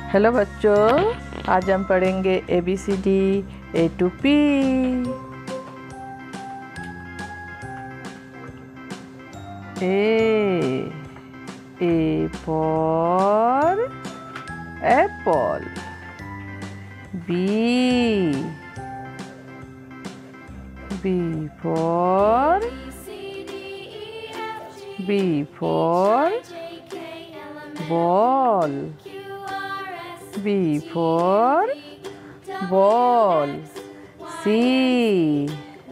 Hello बच्चों, आज हम पढ़ेंगे ABCD A to P। A for apple। B for ball। B for ball। C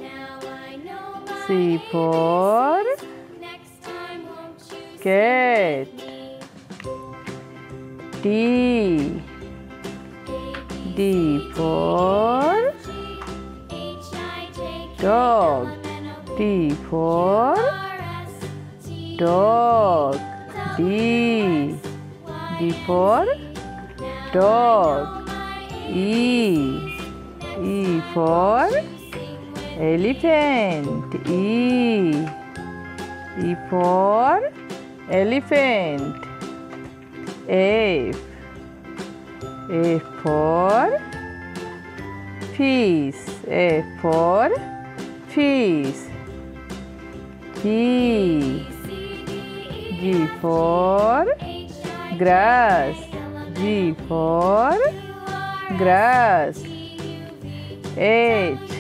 for cat। D for dog। D for dog। D for dog। E for elephant। E for elephant। F for fish। F for fish। G for grass। G for grass। H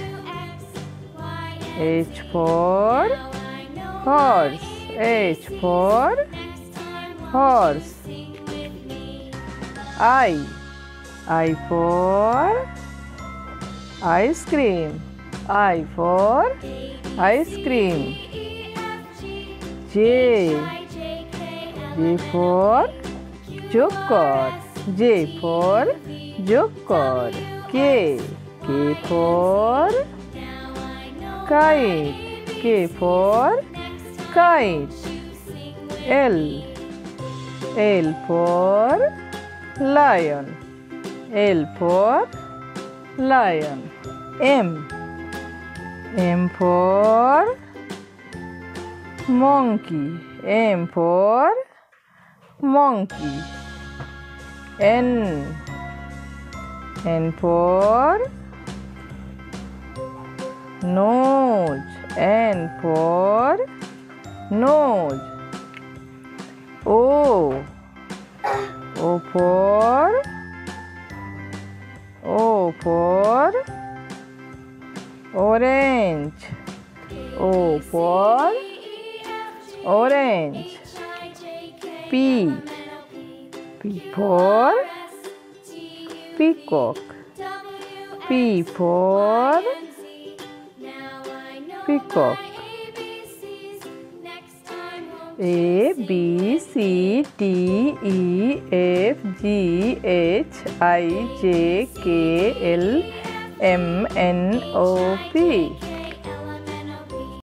for horse। H for horse। I for ice cream। I for ice cream। J for joker। J for joker। K for kite। K for kite। L for lion। L for lion। M for monkey। M for monkey। N for nose। N for nose। O for orange। O for orange। P for peacock। P for peacock। A B C D E F G H I J K L M N O P।